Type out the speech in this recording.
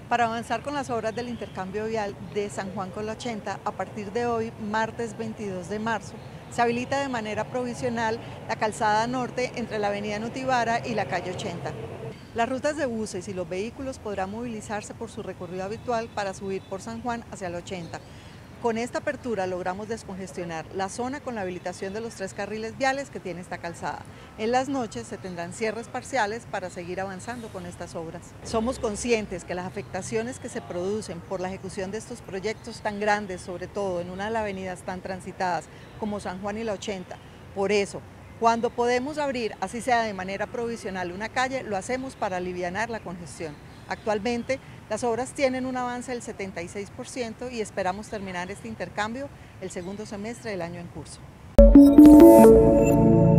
Para avanzar con las obras del intercambio vial de San Juan con la 80, a partir de hoy, martes 22 de marzo, se habilita de manera provisional la calzada norte entre la avenida Nutibara y la calle 80. Las rutas de buses y los vehículos podrán movilizarse por su recorrido habitual para subir por San Juan hacia la 80. Con esta apertura logramos descongestionar la zona con la habilitación de los 3 carriles viales que tiene esta calzada. En las noches se tendrán cierres parciales para seguir avanzando con estas obras. Somos conscientes que las afectaciones que se producen por la ejecución de estos proyectos tan grandes, sobre todo en una de las avenidas tan transitadas como San Juan y la 80, por eso, cuando podemos abrir, así sea de manera provisional, una calle, lo hacemos para alivianar la congestión. Actualmente, las obras tienen un avance del 76% y esperamos terminar este intercambio el segundo semestre del año en curso.